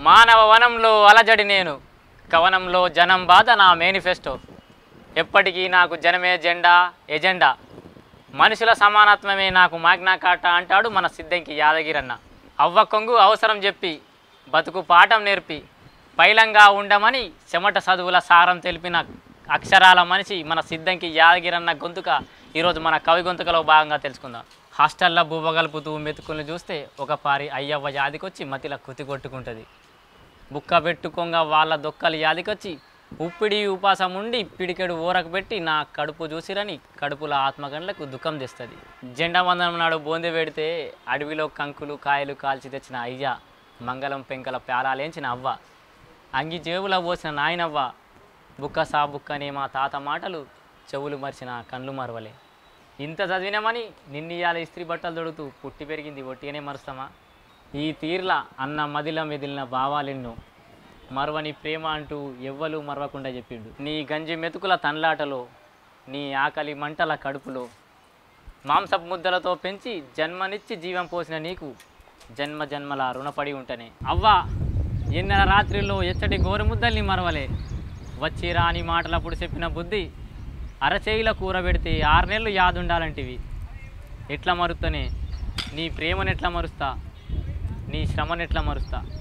మానవ వనంలో అలజడి నేను, కవనంలో జనం బాధ నా మేనిఫెస్టో. ఎప్పటికీ నాకు జనమే ఎజెండా. మనుషుల సమానత్వమే నాకు మాగ్నా కార్టా అంటాడు మన సిద్ధంకి యాదగిరన్న. అవ్వ కొంగు అవసరం చెప్పి, బతుకు పాఠం నేర్పి, పైలంగా ఉండమని చెమట చదువుల సారం తెలిపిన అక్షరాల మనిషి మన సిద్ధంకి యాదగిరన్న గొంతుక ఈరోజు మన కవి గొంతుకలో భాగంగా తెలుసుకుందాం. హాస్టల్లో బువ్వగలుపుతూ మెతుకులను చూస్తే ఒక పారి అయ్యవ్వ యాదికొచ్చి మతిల కుతి కొట్టుకుంటుంది. బుక్క పెట్టుకోగా వాళ్ళ దొక్కలు యాదికొచ్చి ఉప్పిడి ఉపాసం ఉండి పిడికెడు ఊరకు పెట్టి నా కడుపు చూసిరని కడుపుల ఆత్మగండ్లకు దుఃఖం తెస్తుంది. జెండా వందనం నాడు బోందె పెడితే అడవిలో కంకులు కాయలు కాల్చి తెచ్చిన అయ్య, మంగళం పెంకల ప్యాలాలేంచిన అవ్వ, అంగి జేబుల పోసిన నాయనవ్వ, బుక్క సా బుక్కనే మా తాత మాటలు చెవులు మరిచిన కళ్ళు మరవలే. ఇంత చదివినామని నిన్నీయాల ఇస్త్రీ బట్టలు దొడుతూ పుట్టి పెరిగింది ఒట్టిగానే మరుస్తామా? ఈ తీర్ల అన్న మదిల మెదిలిన భావాలెన్నో, మరవని ప్రేమ అంటూ ఎవ్వలు మరవకుండా చెప్పిండు. నీ గంజి మెతుకుల తన్లాటలో, నీ ఆకలి మంటల కడుపులో, మాంసపు ముద్దలతో పెంచి జన్మనిచ్చి జీవం పోసిన నీకు జన్మ జన్మల రుణపడి ఉంటనే. అవ్వ ఎన్నెల రాత్రిలో ఎచ్చటి గోరుముద్దల్ని మరవలే. వచ్చి రాని మాటలప్పుడు చెప్పిన బుద్ధి అరచేయిల కూర పెడితే 6 నెలలు యాదుండాలంటివి. ఎట్లా మరుస్తనే నీ ప్రేమనెట్లా మరుస్తా, నీ శ్రమనెట్లా మరుస్తా.